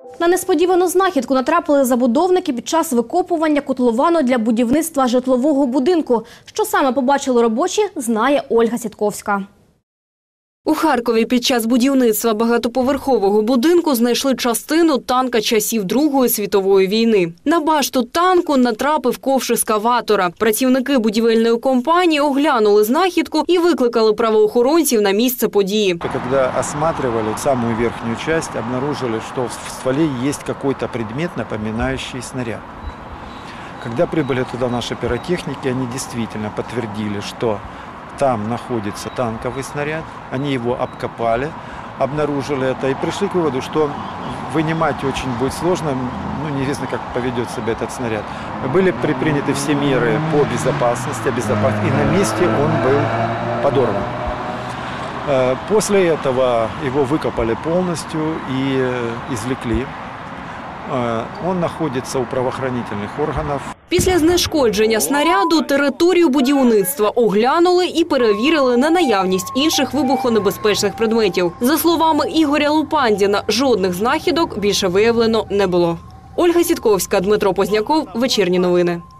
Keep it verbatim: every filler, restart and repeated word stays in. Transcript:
На несподівану знахідку натрапили забудовники під час викопування котловану для будівництва житлового будинку. Що саме побачили робочі, знає Ольга Сітковська. У Харкові під час будівництва багатоповерхового будинку знайшли частину танка часів Другої світової війни. На башту танку натрапив ковш ескаватора. Працівники будівельної компанії оглянули знахідку і викликали правоохоронців на місце події. Коли осматривали саму верхню частину, обнаружили, що в стволі є якийсь предмет, напоминаючий снаряд. Когда прибыли туда наши пиротехники, они действительно подтвердили, что там находится танковый снаряд. Они его обкопали, обнаружили это и пришли к выводу, что вынимать очень будет сложно, ну, неизвестно, как поведет себя этот снаряд. Были предприняты все меры по безопасности, обезопасить, и на месте он был подорван. После этого его выкопали полностью и извлекли. Он знаходиться у правоохоронних органів. Після знешкодження снаряду територію будівництва оглянули і перевірили на наявність інших вибухонебезпечних предметів. За словами Ігоря Лупандіна, жодних знахідок більше виявлено не було. Ольга Сітковська, Дмитро Позняков, Вечірні новини.